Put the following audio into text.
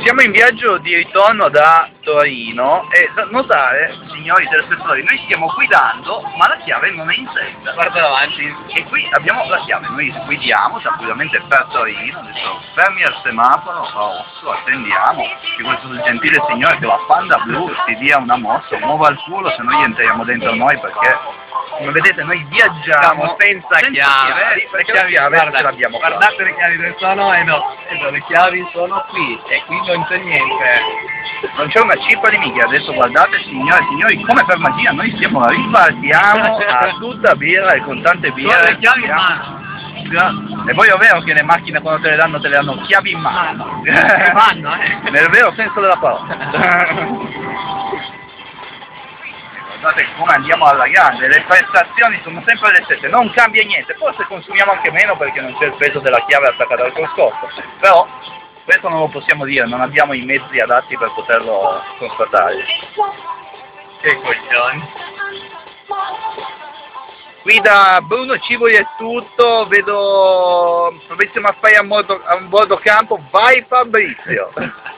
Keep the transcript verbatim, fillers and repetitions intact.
Siamo in viaggio di ritorno da Torino e da notare, signori telespettatori, noi stiamo guidando ma la chiave non è in sella. Guarda davanti. E qui abbiamo la chiave, noi guidiamo tranquillamente per Torino, adesso fermi al semaforo, rosso, attendiamo che questo gentile signore che la Panda Blu si dia una mossa, muova il culo se noi entriamo dentro noi perché... Come vedete noi viaggiamo Siamo senza, senza chiave, chiave, perché le la chiave guarda, ce l'abbiamo qua. guardate le chiavi dove sono e no, e no, le chiavi sono qui e qui non c'è niente. Non c'è una cippa di mica, adesso guardate signore e signori, come per magia noi stiamo la ripartiamo a tutta birra e con tante birre. Con le chiavi in mano. E poi è vero che le macchine quando te le danno te le danno chiavi in mano. Che vanno, eh. Nel vero senso della parola. Guardate come andiamo alla grande, le prestazioni sono sempre le stesse, non cambia niente, forse consumiamo anche meno perché non c'è il peso della chiave attaccata al cruscotto, però questo non lo possiamo dire, non abbiamo i mezzi adatti per poterlo constatare. Che coglioni. Qui da Bruno Cibo è tutto, vedo Fabrizio Maffei a bordo, a bordo campo, vai Fabrizio!